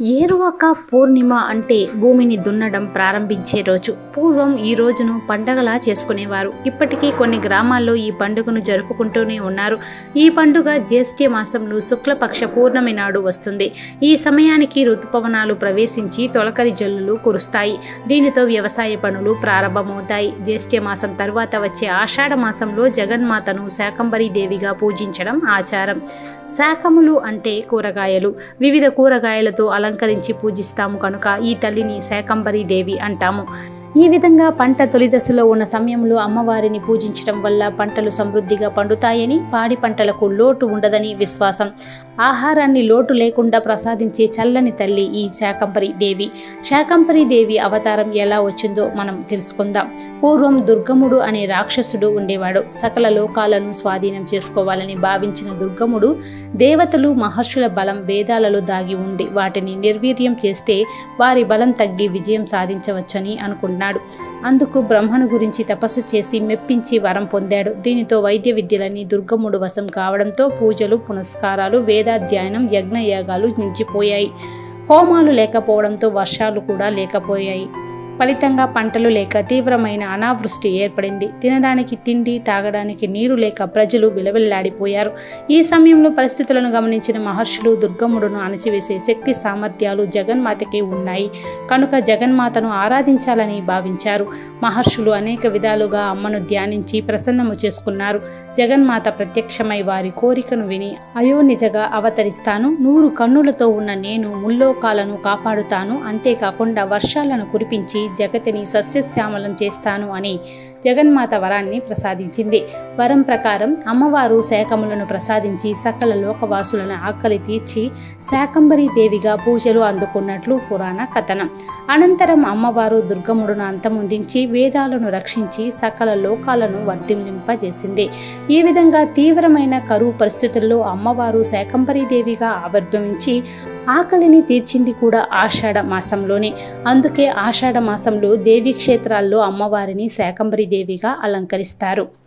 ఏరువాక పూర్ణిమ అంటే భూమిని దున్నడం ప్రారంభించే రోజు. పూర్వం ఈ రోజును పండగలా చేసుకునేవారు. ఇప్పటికీ కొన్ని గ్రామాల్లో ఈ పండుగను జరుపుకుంటూనే ఉన్నారు. ఈ పండుగ జ్యేష్ఠ మాసంలో శుక్లపక్ష పూర్ణమి నాడు వస్తుంది. ఈ సమయానికి ఋతుపవనాలు ప్రవేశించి తొలకరి జల్లులు కురుస్తాయి. దీనితో వ్యవసాయ పనులు ప్రారంభమవుతాయి. జ్యేష్ఠ మాసం తరువాత వచ్చే ఆషాఢ మాసంలో జగన్మాతను శాకంబరీ దేవిగా పూజించడం ఆచారం. శాకములు అంటే కూరగాయలు. వివిధ కూరగాయలతో అలంకరించి పూజిస్తాము కనుక ఈ తల్లిని శాకంబరీ దేవి అంటాము. ఈ విధంగా పంట తొలి దశలో ఉన్న సమయంలో అమ్మవారిని పూజించడం వల్ల పంటలు సమృద్ధిగా పండుతాయని, పాడి పంటలకు లోటు ఉండదని విశ్వాసం. ఆహారాన్ని లోటు లేకుండా ప్రసాదించే చల్లని తల్లి ఈ శాకంబరీ దేవి. శాకంబరీ దేవి అవతారం ఎలా వచ్చిందో మనం తెలుసుకుందాం. పూర్వం దుర్గముడు అనే రాక్షసుడు ఉండేవాడు. సకల లోకాలను స్వాధీనం చేసుకోవాలని భావించిన దుర్గముడు దేవతలు, మహర్షుల బలం వేదాలలో దాగి ఉంది. వాటిని నిర్వీర్యం చేస్తే వారి బలం తగ్గి విజయం సాధించవచ్చని అనుకున్నాడు. అందుకు బ్రహ్మను గురించి తపస్సు చేసి మెప్పించి వరం పొందాడు. దీనితో వైద్య విద్యలని దుర్గముడు వశం కావడంతో పూజలు, పునస్కారాలు, వేదాధ్యయనం, యజ్ఞయాగాలు నిలిచిపోయాయి. హోమాలు లేకపోవడంతో వర్షాలు కూడా లేకపోయాయి. ఫలితంగా పంటలు లేక తీవ్రమైన అనావృష్టి ఏర్పడింది. తినడానికి తిండి, తాగడానికి నీరు లేక ప్రజలు విలవిల్లాడిపోయారు. ఈ సమయంలో పరిస్థితులను గమనించిన మహర్షులు దుర్గమ్ముడును అణచివేసే శక్తి సామర్థ్యాలు జగన్మాతకి ఉన్నాయి కనుక జగన్మాతను ఆరాధించాలని భావించారు. మహర్షులు అనేక విధాలుగా అమ్మను ధ్యానించి ప్రసన్నము చేసుకున్నారు. జగన్మాత ప్రత్యక్షమై వారి కోరికను విని, అయోనిజగా అవతరిస్తాను, 100 కన్నులతో ఉన్న నేను ముల్లోకాలను కాపాడుతాను, అంతేకాకుండా వర్షాలను కురిపించి జగతిని సస్యశ్యామలం చేస్తాను అని జగన్మాత వరాన్ని ప్రసాదించింది. వరం ప్రకారం అమ్మవారు శాకములను ప్రసాదించి సకల లోకవాసులను ఆకలి తీర్చి శాకంబరీ దేవిగా పూజలు అందుకున్నట్లు పురాణ కథనం. అనంతరం అమ్మవారు దుర్గముడును అంతమొందించి వేదాలను రక్షించి సకల లోకాలను వర్ధిల్లింపజేసింది. ఈ విధంగా తీవ్రమైన కరువు పరిస్థితుల్లో అమ్మవారు శాకంబరీ దేవిగా ఆవిర్భవించి ఆకలిని తీర్చింది కూడా ఆషాఢ మాసంలోనే. అందుకే ఆషాఢ మాసంలో దేవీ క్షేత్రాల్లో అమ్మవారిని శాకంబరీ దేవిగా అలంకరిస్తారు.